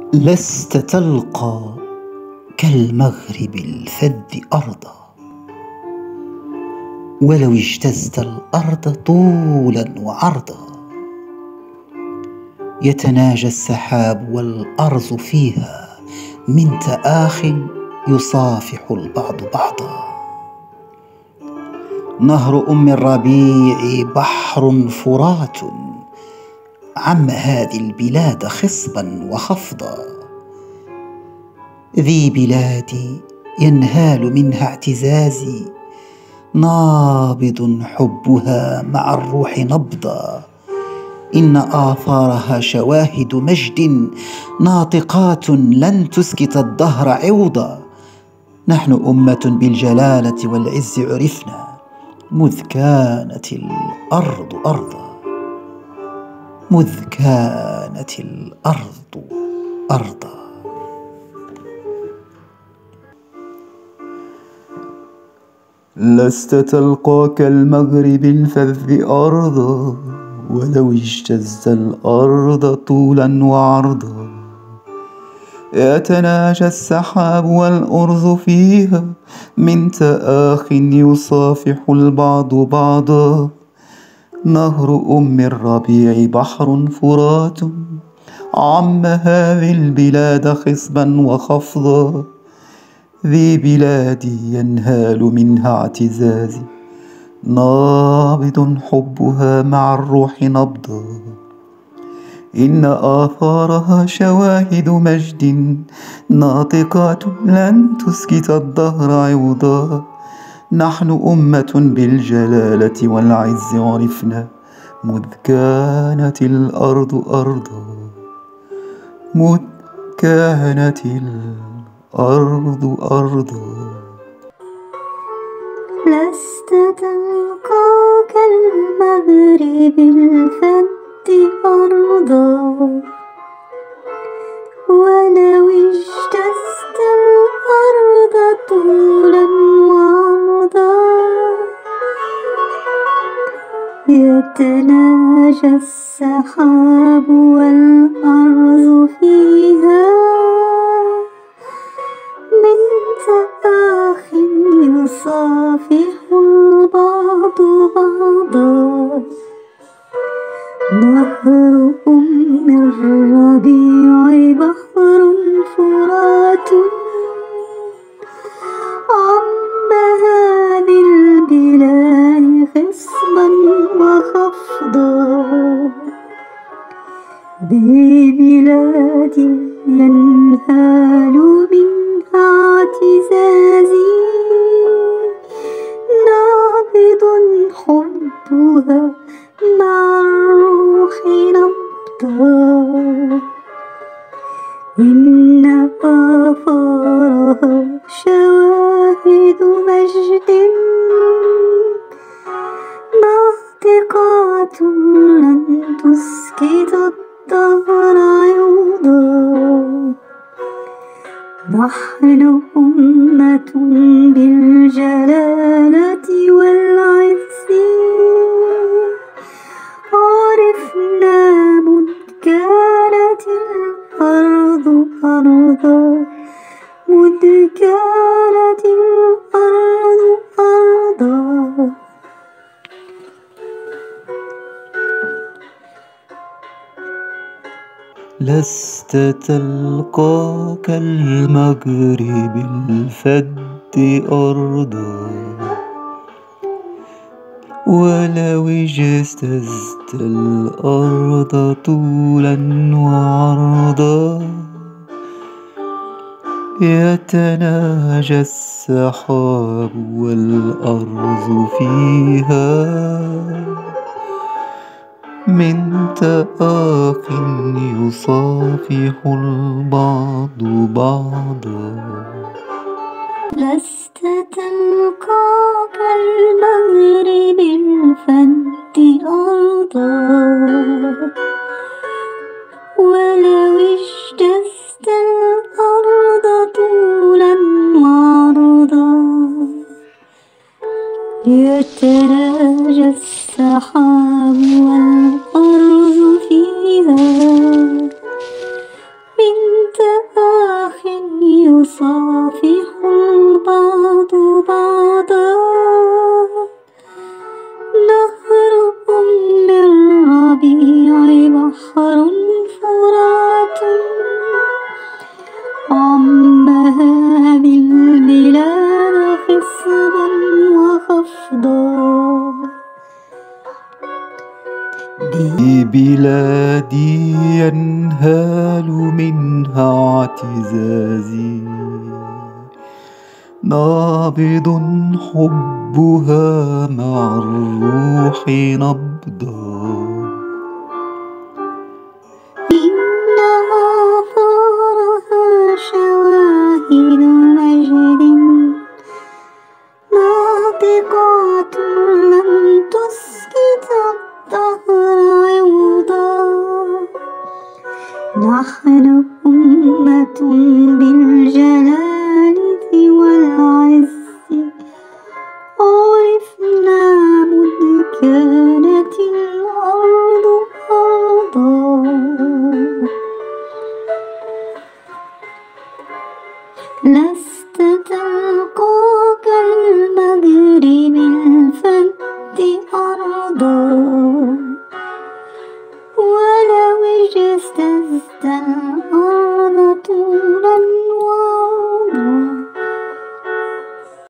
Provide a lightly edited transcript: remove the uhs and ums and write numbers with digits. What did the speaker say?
لست تلقى كالمغرب الفذ أرضا، ولو اجتزت الأرض طولا وعرضا. يتناجى السحاب والأرز فيها من تآخ يصافح البعض بعضا. نهر أم الربيع بحر فرات عم هذه البلاد خصبا وخفضا. ذي بلادي ينهال منها اعتزازي، نابض حبها مع الروح نبضا. إن آثارها شواهد مجد ناطقات لن تسكت الدهر عوضا. نحن أمة بالجلالة والعز عرفنا، مذ كانت الأرض أرضا، مذ كانت الأرض أرضا. لست تلقى كالمغرب الفذ أرضا، ولو اجتزت الأرض طولا وعرضا. يتناجى السحاب والأرز فيها من تآخ يصافح البعض بعضا. نهر أم الربيع بحر فرات عم هذه البلاد خصبا وخفضا. ذي بلادي ينهال منها اعتزازي، نابض حبها مع الروح نبضا. إن آثارها شواهد مجد ناطقات لن تسكت الدهر عوضا. نحن أمة بالجلالة والعز عرفنا، مذ كانت الأرض أرضا، مذ كانت الأرض أرضا. لست تلقى كالمغرب الفذ أرضا، ولو اجتزت الأرض طولا وعرضا. يتناجى السحاب والأرز فيها من تآخ يصافح البعض بعضا. نهر أم الربيع بحر فرات عم هذه البلاد خصبا وخفضا. ذي بلادي ينهال منها اعتزازي، نابض حبها مع الروح نبضا. إن آثارها شواهد مجد ناطقات لن تسكت الدهر عوضا. نحن أمة بالجلالة والعز عرفنا، مذ كانت الأرض أرضا، مذ كانت الأرض أرضا. لست تلقى كالمغرب الفذ أرضا، ولو اجتزت الأرض طولا وعرضا. يتناجى السحاب والأرز فيها من تآخ يصافح البعض بعضا. لست تلقى كالمغرب الفذ أرضا، ولو اجتزت الأرض طولا وعرضا. يتناجى السحاب والأرز فيها من بحر فرات عمها بالبلاد خصبا وخفضا. بلادي ينهال منها اعتزازي، نابض حبها مع الروح نبضا. إن آثارها شواهد مجد ناطقات لن تسكت الدهر عوضا. نحن أمة بالجلالة والعز عرفنا مذ كانت الأرض أرضا. لست